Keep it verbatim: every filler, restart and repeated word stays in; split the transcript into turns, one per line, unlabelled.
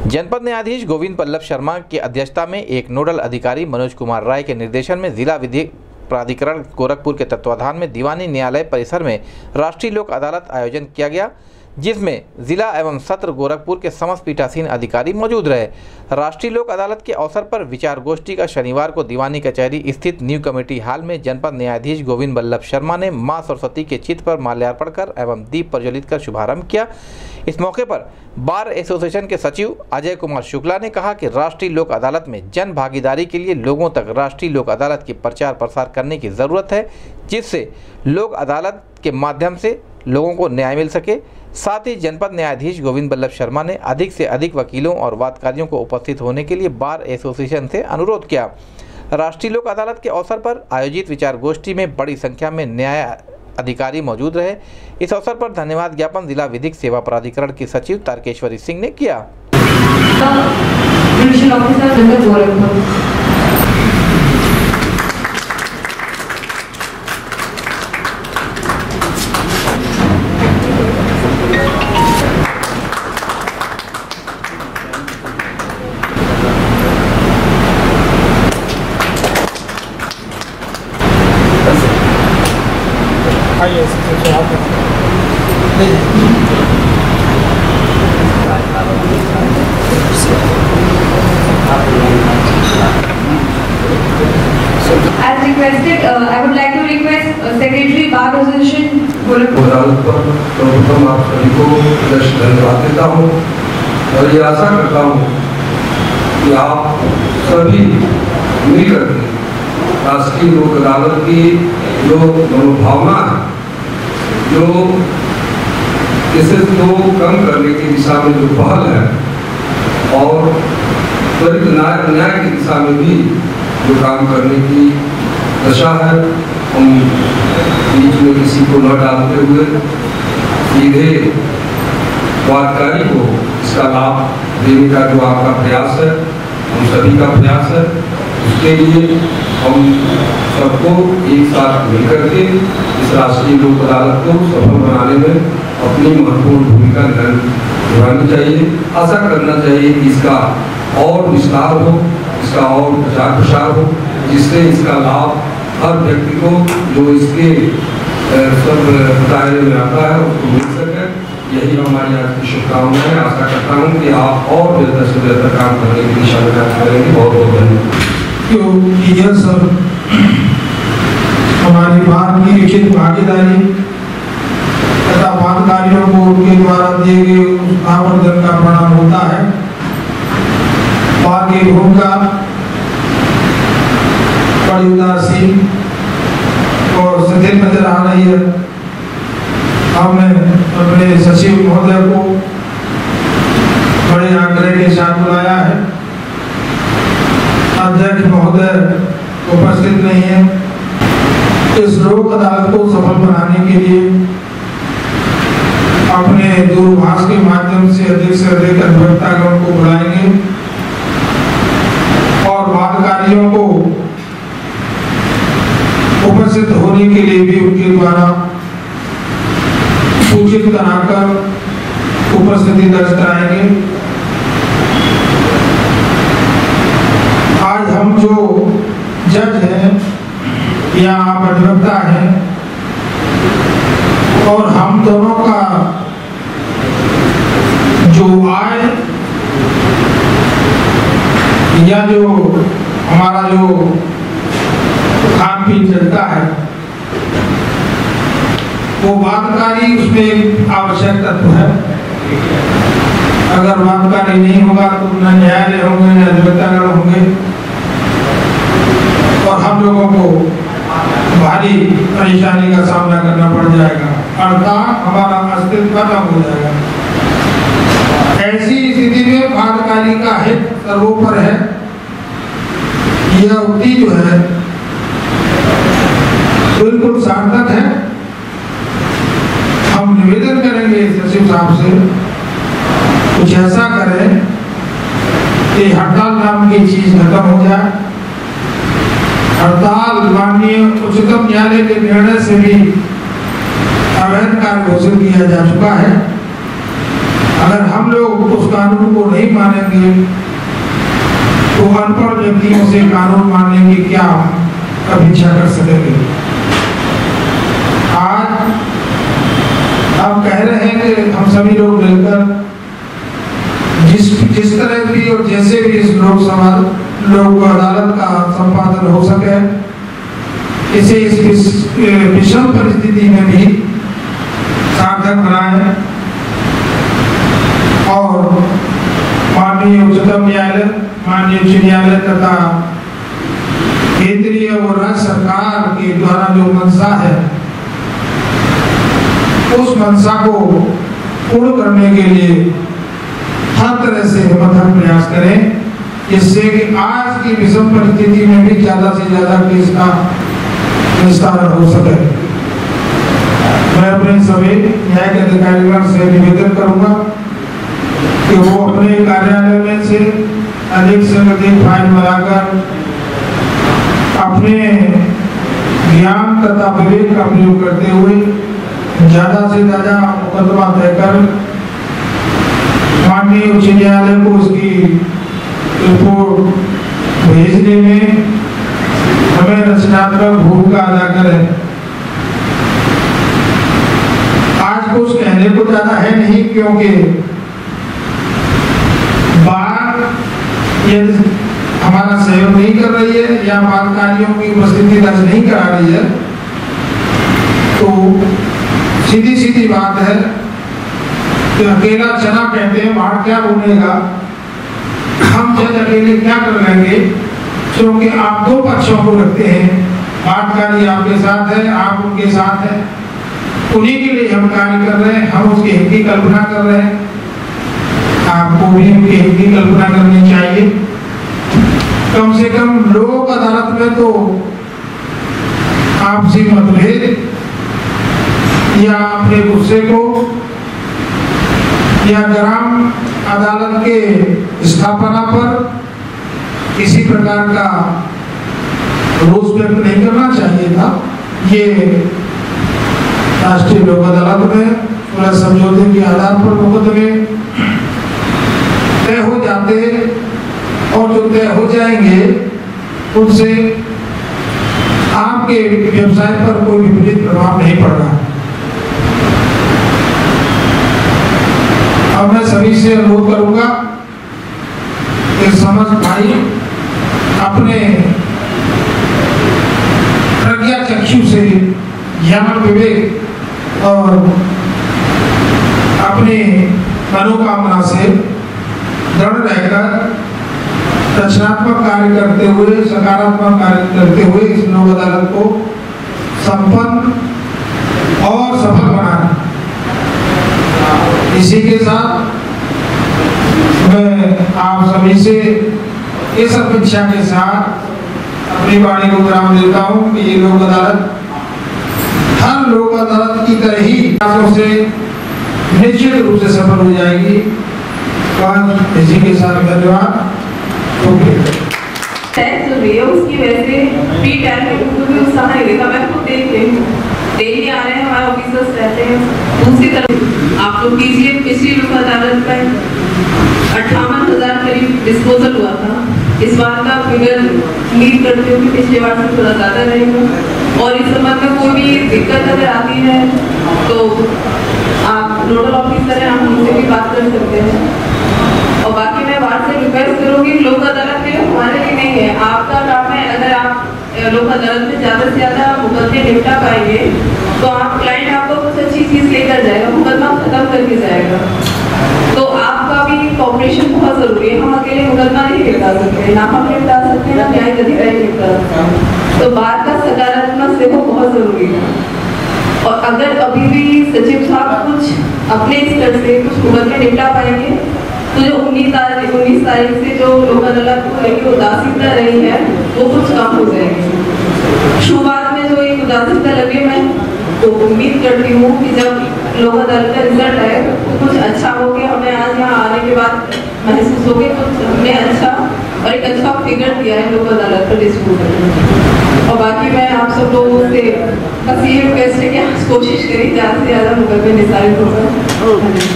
जनपद न्यायाधीश गोविंद बल्लभ शर्मा की अध्यक्षता में एक नोडल अधिकारी मनोज कुमार राय के निर्देशन में जिला विधिक प्राधिकरण गोरखपुर के तत्वाधान में दीवानी न्यायालय परिसर में राष्ट्रीय लोक अदालत आयोजन किया गया, जिसमें जिला एवं सत्र गोरखपुर के समस्त पीठासीन अधिकारी मौजूद रहे। राष्ट्रीय लोक अदालत के अवसर पर विचार गोष्ठी का शनिवार को दीवानी कचहरी स्थित न्यू कमेटी हॉल में जनपद न्यायाधीश गोविंद बल्लभ शर्मा ने मां सरस्वती के चित्र पर माल्यार्पण कर एवं दीप प्रज्वलित कर शुभारंभ किया। इस मौके पर बार एसोसिएशन के सचिव अजय कुमार शुक्ला ने कहा कि राष्ट्रीय लोक अदालत में जन भागीदारी के लिए लोगों तक राष्ट्रीय लोक अदालत की प्रचार प्रसार करने की ज़रूरत है, जिससे लोक अदालत के माध्यम से लोगों को न्याय मिल सके। साथ ही जनपद न्यायाधीश गोविंद बल्लभ शर्मा ने अधिक से अधिक वकीलों और वादकारियों को उपस्थित होने के लिए बार एसोसिएशन से अनुरोध किया। राष्ट्रीय लोक अदालत के अवसर पर आयोजित विचार गोष्ठी में बड़ी संख्या में न्याय अधिकारी मौजूद रहे। इस अवसर पर धन्यवाद ज्ञापन जिला विधिक सेवा प्राधिकरण की सचिव तारकेश्वरी सिंह ने किया।
As requested, uh, I would like to request uh, Secretary Bar Association Gorakhpur.
अदालत पर सर्वप्रथम आप सभी को धन्यवाद देता हूँ और ये आशा करता हूँ कि आप सभी मिलकर राष्ट्रीय लोक अदालत की जो मनोभावना है, जो केसेस को कम करने की दिशा में जो पहल है और त्वरित न्याय न्याय की दिशा में भी जो काम करने की दशा है, हम बीच में किसी को न डालते हुए सीधे वादकारी को इसका लाभ देने का जो आपका प्रयास है, हम सभी का प्रयास है, उसके लिए हम सबको एक साथ मिलकर के इस राष्ट्रीय लोक अदालत को सफल बनाने में अपनी महत्वपूर्ण भूमिका निभानी चाहिए। आशा करना चाहिए कि इसका और विस्तार हो, इसका और प्रचार प्रसार हो, जिससे इसका लाभ हर व्यक्ति को जो इसके सब दायरे में आता है उसको मिल सके। यही हमारी आज की शुभकामनाएं है। आशा करता हूँ कि आप और बेहतर से बेहतर काम करने की दिशा में काम करेंगे। बहुत बहुत धन्यवाद।
यह सब हमारी बात की लिखित भागीदारी तथा वादकारियों को उनके द्वारा दिए गए आवर्धन का परिणाम होता है। बात की भूमिका बड़ी उदासीन और शिथिल नजर आ रही है। हमने अपने सचिव महोदय को बड़े आग्रह के साथ बुलाया है। अध्यक्ष महोदय उपस्थित नहीं है। इस लोक अदालत को सफल बनाने के लिए अपने दूरभाष के माध्यम से अधिक से अधिक अधिवक्तागण को बुलाएंगे और वादकारियों को उपस्थित होने के लिए भी उनके द्वारा सूचित कराकर उपस्थिति दर्ज कराएंगे। आज हम जो जज हैं या आप अधिवक्ता हैं और हम दोनों का जो आय या जो हमारा जो खान पीन चलता है वो वादकारी उसमें आवश्यक तत्व है। अगर वादकारी नहीं होगा तो न न्यायालय होंगे न अधिवक्तागण होंगे और हम लोगों को भारी परेशानी का सामना करना पड़ जाएगा, अर्थात हमारा अस्तित्व खत्म हो जाएगा। ऐसी स्थिति में वादकारी का हित सर्वोपरि है। यह उक्ति जो है बिल्कुल सार्थक है। हम निवेदन करेंगे सचिव साहब से कुछ ऐसा करें कि हड़ताल नाम की चीज खत्म हो जाए। हड़ताल माननीय उच्चतम न्यायालय के निर्णय से भी अवैध कार्य घोषित किया जा चुका है। अगर हम लोग उस कानून को नहीं मानेंगे तो अनपढ़ व्यक्तियों से कानून मानने की क्या अपेक्षा कर सकेंगे। आज हम कह रहे हैं कि हम सभी लोग मिलकर जिस जिस तरह भी और जैसे भी इस लोकसभा लोक अदालत का संपादन हो सके, इसे इस विषम परिस्थिति में भी सार्थक बनाए और माननीय उच्चतम न्यायालय, माननीय उच्च न्यायालय तथा केंद्रीय और राज्य सरकार के द्वारा जो मंशा है उस मंशा को पूर्ण करने के लिए हर तरह से मध्यम प्रयास करें, जिससे कि आज की विषम परिस्थिति में भी ज्यादा से ज्यादा केस का निस्तारण हो सके। मैं अपने सभी न्यायिक अधिकारियों से निवेदन करूंगा कि वो अपने कार्यालय में से अधिक से अधिक फाइल बनाकर अपने ज्ञान तथा विवेक का प्रयोग करते हुए ज्यादा से ज्यादा मुकदमा तय कर माननीय उच्च न्यायालय को उसकी रिपोर्ट भेजने में हमें रचनात्मक भूमिका अदा करें। आज कुछ कहने को ज्यादा है नहीं, क्योंकि बार यदि हमारा सहयोग नहीं कर रही है या बालकारियों की उपस्थिति दर्ज नहीं करा रही है तो सीधी सीधी बात है कि अकेला चना कहते हैं बाढ़ क्या बोलेगा, हम जज अकेले क्या कर लेंगे, क्योंकि आप दो पक्षों को रखते हैं, बाढ़कारी आपके साथ है, आप उनके साथ हैं, उन्हीं के लिए हम कार्य कर रहे हैं, हम उसके हित की कल्पना कर रहे हैं, आपको भी उनके हित की कल्पना करनी चाहिए। कम से कम लोक अदालत में तो आपसी मतभेद या अपने गुस्से को या ग्राम अदालत के स्थापना पर किसी प्रकार का रोष व्यक्त नहीं करना चाहिए था। ये राष्ट्रीय लोक अदालत में पूरा समझौते के आधार पर मुकदमे तय हो जाते और जो तय हो जाएंगे उनसे आपके व्यवसाय पर कोई विपरीत प्रभाव नहीं पड़ रहा। अब मैं सभी से अनुरोध करूंगा कि समझ भाई अपने प्रज्ञा चक्षु से ज्ञान विवेक और अपने मनोकामना से दृढ़ रहकर रचनात्मक कार्य करते हुए, सकारात्मक कार्य करते हुए इस लोक अदालत को संपन्न और सफल बनाना। इसी के साथ मैं आप सभी से इस अपेक्षा के साथ अपनी वाणी को विराम देता हूँ कि ये लोक अदालत हर लोक अदालत की तरह ही प्रयासों से निश्चित रूप से सफल हो जाएगी। और इसी के साथ धन्यवाद।
जो रही है उसकी वजह से फ्री टाइम में बिल्कुल भी उत्साह नहीं रहता। मैं खुद देख रही हूँ, डेली आ रहे हैं हमारे ऑफिसर्स रहते हैं। दूसरी तरफ आप लोग कीजिए, पिछली लोक अदालत में अट्ठावन हजार करीब डिस्पोजल हुआ था। इस बार का फिगर उम्मीद करती हूँ कि पिछले बार से थोड़ा ज़्यादा रहेगा। और इस संबंध में कोई भी दिक्कत अगर आती है तो आप नोडल ऑफिसर हैं, हम उनसे भी बात कर सकते हैं। और बाकी मैं बात से रिक्वेस्ट करूँगी, लोक अदालत के हमारे लिए नहीं है, आपका काम है। अगर आप लोक अदालत में ज़्यादा से ज़्यादा मुकदमे निपटा पाएंगे तो आप क्लाइंट आपको कुछ अच्छी चीज़ लेकर जाएगा, मुकदमा खत्म करके जाएगा। तो आपका भी कॉपरेशन बहुत ज़रूरी है। हम अकेले मुकदमा नहीं निपटा सकते, ना हम निपटा सकते ना न्यायिक अधिकारी निपटा सकते। तो बात का सकारात्मक देखो बहुत ज़रूरी है। और अगर अभी भी सचिव साहब कुछ अपने स्तर से कुछ मुकदमे निपटा पाएंगे तो जो उन्नीस तारीख उन्नीस तारीख से जो लोक अदालत को लेकर उदासीनता रही है वो कुछ कम हो जाएगी। शुरुआत में जो एक उदासीनता लगी, मैं तो उम्मीद करती हूँ कि जब लोक अदालत का रिजल्ट आए तो कुछ अच्छा हो गया। हमें आज यहाँ आने के बाद महसूस हो गया कुछ हमने अच्छा और एक अच्छा फिगर दिया है लोक अदालत का डिस्पोजल। और बाकी मैं आप सब लोगों से बस ये रिक्वेस्ट है कि कोशिश करें ज़्यादा से ज़्यादा मुकदमे निस्तारित होगा।